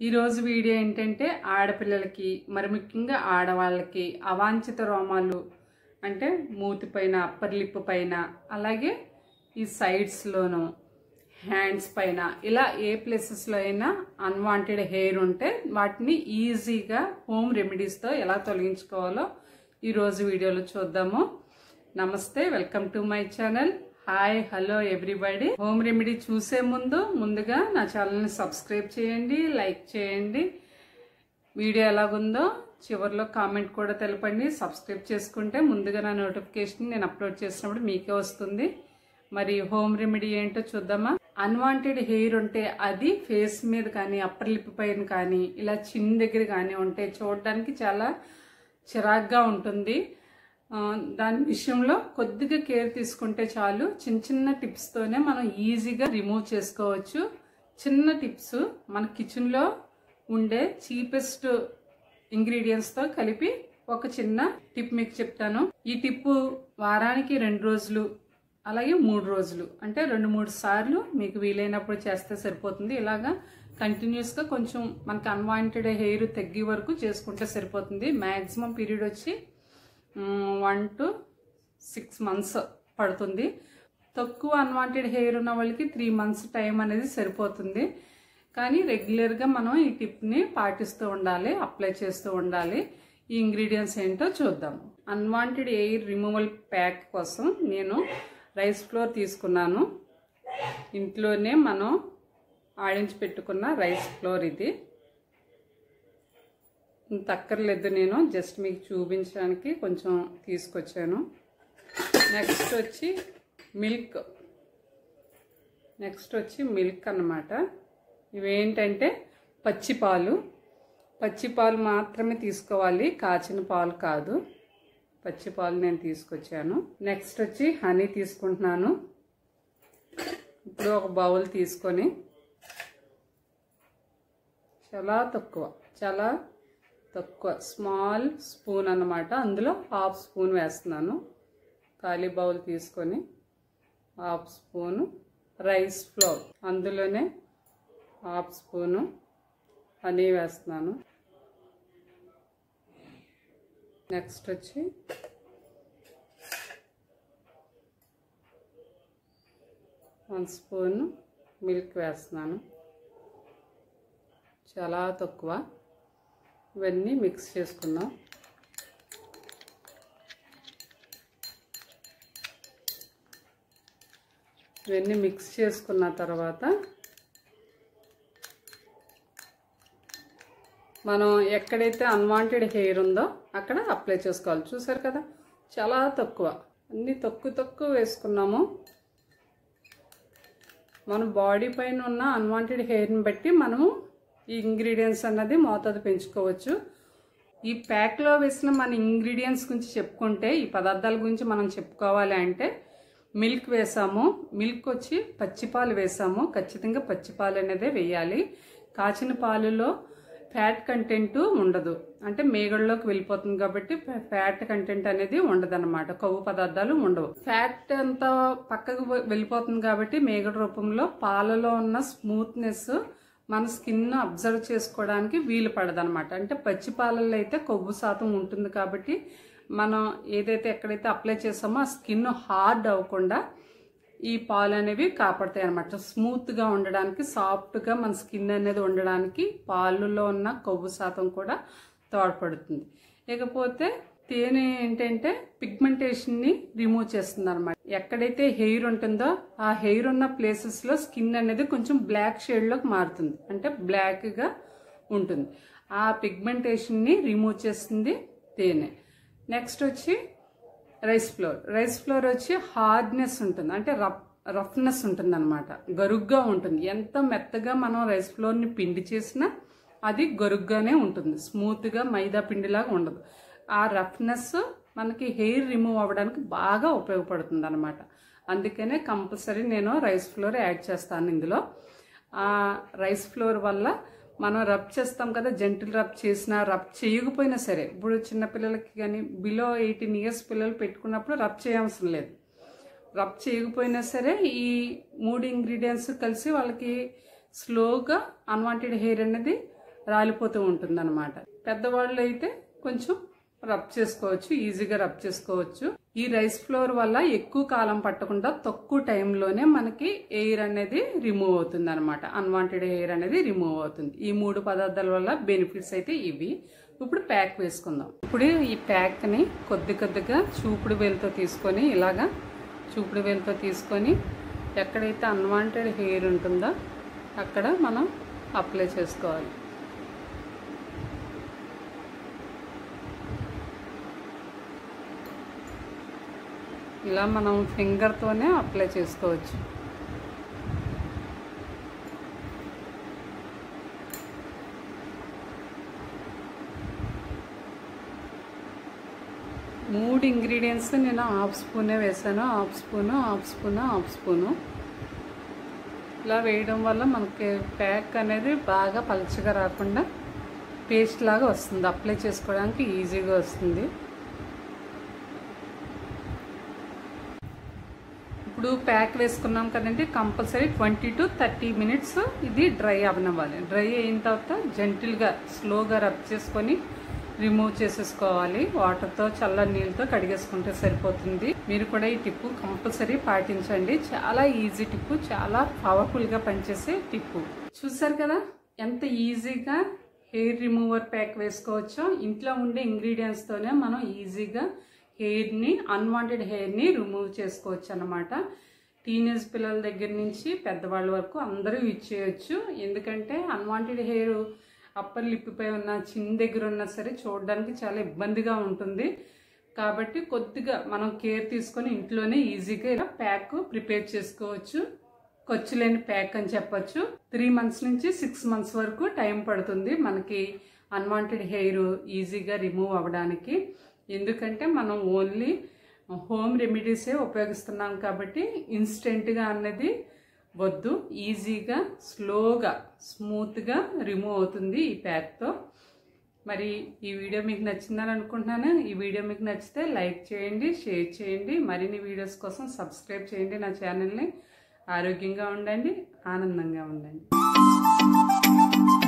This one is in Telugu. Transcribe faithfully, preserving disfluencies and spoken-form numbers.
ఈ రోజు వీడియో ఏంటంటే ఆడపిల్లలకి మరి ముఖ్యంగా ఆడవాళ్ళకి అవాంఛిత రోమాలు అంటే మూతి పైన అప్పర్ లిప్ పైన అలాగే ఈ సైడ్స్ లోను హ్యాండ్స్ పైన ఇలా ఏ ప్లేసెస్ లో అయినా అన్వాంటెడ్ హెయిర్ ఉంటే వాటిని ఈజీగా హోమ్ రెమెడీస్ తో ఎలా తొలగించుకోవాలో ఈ రోజు వీడియోలో చూద్దాము. నమస్తే, welcome to my channel. Hi, hello everybody. Home remedy చూసే ముందు ముందుగా నా ఛానల్ని సబ్స్క్రైబ్ చేయండి, లైక్ చేయండి. వీడియో ఎలాగుందో చివరిలో కామెంట్ కూడా తెలపండి. సబ్స్క్రైబ్ చేసుకుంటే ముందుగా నా నోటిఫికేషన్ నేను అప్లోడ్ చేసినప్పుడు మీకే వస్తుంది. మరి హోమ్ రెమెడీ ఏంటో చూద్దామా. అన్వాంటెడ్ హెయిర్ ఉంటే అది ఫేస్ మీద కానీ అప్పర్ లిప్ పైన కానీ ఇలా చిన్న దగ్గర కానీ ఉంటే చూడడానికి చాలా చిరాగ్గా ఉంటుంది. దాని విషయంలో కొద్దిగా కేర్ తీసుకుంటే చాలు. చిన్న చిన్న టిప్స్తోనే మనం ఈజీగా రిమూవ్ చేసుకోవచ్చు. చిన్న టిప్స్ మన కిచెన్లో ఉండే చీపెస్ట్ ఇంగ్రీడియంట్స్తో కలిపి ఒక చిన్న టిప్ మీకు చెప్తాను. ఈ టిప్పు వారానికి రెండు రోజులు అలాగే మూడు రోజులు అంటే రెండు మూడు సార్లు మీకు వీలైనప్పుడు చేస్తే సరిపోతుంది. ఇలాగా కంటిన్యూస్గా కొంచెం మనకి అన్వాంటెడ్ హెయిర్ తగ్గే వరకు చేసుకుంటే సరిపోతుంది. మ్యాక్సిమం పీరియడ్ వచ్చి వన్ టు సిక్స్ మంత్స్ పడుతుంది. తక్కువ అన్వాంటెడ్ హెయిర్ ఉన్న వాళ్ళకి త్రీ మంత్స్ టైం అనేది సరిపోతుంది. కానీ రెగ్యులర్గా మనం ఈ టిప్ని పాటిస్తూ ఉండాలి, అప్లై చేస్తూ ఉండాలి. ఈ ఇంగ్రీడియంట్స్ ఏంటో చూద్దాం. అన్వాంటెడ్ హెయిర్ రిమూవల్ ప్యాక్ కోసం నేను రైస్ ఫ్లోర్ తీసుకున్నాను. ఇంట్లోనే మనం ఆడించి పెట్టుకున్న రైస్ ఫ్లోర్ ఇది. ఇంత అక్కర్లేదు, నేను జస్ట్ మీకు చూపించడానికి కొంచెం తీసుకొచ్చాను. నెక్స్ట్ వచ్చి మిల్క్ నెక్స్ట్ వచ్చి మిల్క్ అన్నమాట. ఇవేంటంటే పచ్చి పాలు. పచ్చి పాలు మాత్రమే తీసుకోవాలి, కాచిన పాలు కాదు. పచ్చి పాలు నేను తీసుకొచ్చాను. నెక్స్ట్ వచ్చి హనీ తీసుకుంటున్నాను. ఇప్పుడు ఒక బౌల్ తీసుకొని చాలా తక్కువ చాలా తక్కువ స్మాల్ స్పూన్ అన్నమాట, అందులో హాఫ్ స్పూన్ వేస్తున్నాను. ఖాళీ బౌల్ తీసుకొని హాఫ్ స్పూను రైస్ ఫ్లోర్, అందులోనే హాఫ్ స్పూను హనీ వేస్తున్నాను. నెక్స్ట్ వచ్చి వన్ స్పూన్ మిల్క్ వేస్తున్నాను. చాలా తక్కువ. ఇవన్నీ మిక్స్ చేసుకుందాం. ఇవన్నీ మిక్స్ చేసుకున్న తర్వాత మనం ఎక్కడైతే అన్వాంటెడ్ హెయిర్ ఉందో అక్కడ అప్లై చేసుకోవాలి. చూసారు కదా, చాలా తక్కువ, అన్నీ తక్కువ తక్కువ వేసుకున్నాము. మన బాడీ పైన ఉన్న అన్వాంటెడ్ హెయిర్ని బట్టి మనము ఈ ఇంగ్రీడియంట్స్ అన్నది మోతాదు పెంచుకోవచ్చు. ఈ ప్యాక్లో వేసిన మన ఇంగ్రీడియంట్స్ గురించి చెప్పుకుంటే, ఈ పదార్థాల గురించి మనం చెప్పుకోవాలి అంటే, మిల్క్ వేసాము. మిల్క్ వచ్చి పచ్చిపాలు వేసాము. ఖచ్చితంగా పచ్చిపాలు అనేదే వేయాలి. కాచిన పాలులో ఫ్యాట్ కంటెంట్ ఉండదు, అంటే మేగడలోకి వెళ్ళిపోతుంది కాబట్టి ఫ్యాట్ కంటెంట్ అనేది ఉండదు అనమాట. కొవ్వు పదార్థాలు ఉండవు. ఫ్యాట్ అంతా పక్కకు వెళ్ళిపోతుంది కాబట్టి మేగడ రూపంలో పాలలో ఉన్న స్మూత్నెస్ మన స్కిన్ అబ్జర్వ్ చేసుకోవడానికి వీలు పడదనమాట. అంటే పచ్చి పాలల్లో అయితే కొవ్వు శాతం ఉంటుంది కాబట్టి మనం ఏదైతే ఎక్కడైతే అప్లై చేసామో ఆ స్కిన్ హార్డ్ అవ్వకుండా ఈ పాలు అనేవి కాపాడతాయి అనమాట. స్మూత్గా ఉండడానికి, సాఫ్ట్గా మన స్కిన్ అనేది ఉండడానికి పాలులో ఉన్న కొవ్వు శాతం కూడా తోడ్పడుతుంది. ఇకపోతే తేనె ఏంటంటే పిగ్మెంటేషన్ని రిమూవ్ చేస్తుంది అనమాట. ఎక్కడైతే హెయిర్ ఉంటుందో ఆ హెయిర్ ఉన్న ప్లేసెస్లో స్కిన్ అనేది కొంచెం బ్లాక్ షేడ్లోకి మారుతుంది, అంటే బ్లాక్గా ఉంటుంది. ఆ పిగ్మెంటేషన్ని రిమూవ్ చేస్తుంది తేనె. నెక్స్ట్ వచ్చి రైస్ ఫ్లోర్. రైస్ ఫ్లోర్ వచ్చి హార్డ్నెస్ ఉంటుంది, అంటే రఫ్ రఫ్నెస్ ఉంటుంది అనమాట. గరుగ్గా ఉంటుంది. ఎంత మెత్తగా మనం రైస్ ఫ్లోర్ని పిండి చేసినా అది గరుగ్గానే ఉంటుంది, స్మూత్గా మైదా పిండిలాగా ఉండదు. ఆ రఫ్నెస్ మనకి హెయిర్ రిమూవ్ అవ్వడానికి బాగా ఉపయోగపడుతుంది అనమాట. అందుకనే కంపల్సరీ నేను రైస్ ఫ్లోర్ యాడ్ చేస్తాను ఇందులో. ఆ రైస్ ఫ్లోర్ వల్ల మనం రబ్ చేస్తాం కదా, జెంటిల్ రబ్ చేసినా రబ్ చేయకపోయినా సరే, ఇప్పుడు చిన్నపిల్లలకి కానీ బిలో ఎయిటీన్ ఇయర్స్ పిల్లలు పెట్టుకున్నప్పుడు రబ్ చేయవలసిన లేదు. రబ్ చేయకపోయినా సరే ఈ మూడు ఇంగ్రీడియంట్స్ కలిసి వాళ్ళకి స్లోగా అన్వాంటెడ్ హెయిర్ అనేది రాలిపోతూ ఉంటుందన్నమాట. పెద్దవాళ్ళు అయితే కొంచెం రబ్ చేసుకోవచ్చు, ఈజీగా రబ్ చేసుకోవచ్చు. ఈ రైస్ ఫ్లోర్ వల్ల ఎక్కువ కాలం పట్టకుండా తక్కువ టైంలోనే మనకి ఎయిర్ అనేది రిమూవ్ అవుతుంది అనమాట. అన్వాంటెడ్ ఎయిర్ అనేది రిమూవ్ అవుతుంది. ఈ మూడు పదార్థాల వల్ల బెనిఫిట్స్ అయితే ఇవి. ఇప్పుడు ప్యాక్ వేసుకుందాం. ఇప్పుడు ఈ ప్యాక్ని కొద్ది కొద్దిగా చూపుడు వేలుతో తీసుకొని ఇలాగా చూపుడు వేలుతో తీసుకొని ఎక్కడైతే అన్వాంటెడ్ హెయిర్ ఉంటుందో అక్కడ మనం అప్లై చేసుకోవాలి. ఇలా మనం ఫింగర్తోనే అప్లై చేసుకోవచ్చు. మూడు ఇంగ్రీడియంట్స్ నేను హాఫ్ స్పూనే వేసాను. Half spoon half spoon half spoon ఇలా వేయడం వల్ల మనకి ప్యాక్ అనేది బాగా పలుచగా రాకుండా పేస్ట్ లాగా వస్తుంది. అప్లై చేసుకోవడానికి ఈజీగా వస్తుంది. ఇప్పుడు ప్యాక్ వేసుకున్నాం కదండి, compulsory twenty to thirty minutes ఇది డ్రై అవనివ్వాలి. డ్రై అయిన తర్వాత జెంటిల్గా స్లోగా రబ్ చేసుకొని రిమూవ్ చేసేసుకోవాలి. వాటర్తో చల్లని నీళ్ళతో కడిగేసుకుంటే సరిపోతుంది. మీరు కూడా ఈ టిప్పు కంపల్సరీ పాటించండి. చాలా ఈజీ టిప్పు, చాలా పవర్ఫుల్గా పనిచేసే టిప్పు. చూసారు కదా ఎంత ఈజీగా హెయిర్ రిమూవర్ ప్యాక్ వేసుకోవచ్చో. ఇంట్లో ఉండే ఇంగ్రీడియంట్స్తోనే మనం ఈజీగా హెయిర్ని అన్వాంటెడ్ హెయిర్ని రిమూవ్ చేసుకోవచ్చు అన్నమాట. టీనేజ్ పిల్లల దగ్గర నుంచి పెద్దవాళ్ళ వరకు అందరూ యూజ్ చేయొచ్చు. ఎందుకంటే అన్వాంటెడ్ హెయిర్ అప్పర్ లిప్పపై ఉన్న చిన్న దగ్గర ఉన్నా సరే చూడడానికి చాలా ఇబ్బందిగా ఉంటుంది. కాబట్టి కొద్దిగా మనం కేర్ తీసుకొని ఇంట్లోనే ఈజీగా ఇలా ప్యాక్ ప్రిపేర్ చేసుకోవచ్చు. ఖర్చు లేని ప్యాక్ అని చెప్పచ్చు. త్రీ మంత్స్ నుంచి సిక్స్ మంత్స్ వరకు టైం పడుతుంది మనకి అన్వాంటెడ్ హెయిర్ ఈజీగా రిమూవ్ అవ్వడానికి. ఎందుకంటే మనం ఓన్లీ హోమ్ రెమెడీసే ఉపయోగిస్తున్నాం కాబట్టి ఇన్స్టెంట్గా అన్నది వద్దు. ఈజీగా స్లోగా స్మూత్గా రిమూవ్ అవుతుంది ఈ ప్యాక్తో. మరి ఈ వీడియో మీకు నచ్చిందని అనుకుంటున్నాను. ఈ వీడియో మీకు నచ్చితే లైక్ చేయండి, షేర్ చేయండి. మరిన్ని వీడియోస్ కోసం సబ్స్క్రైబ్ చేయండి నా ఛానల్ని. ఆరోగ్యంగా ఉండండి, ఆనందంగా ఉండండి.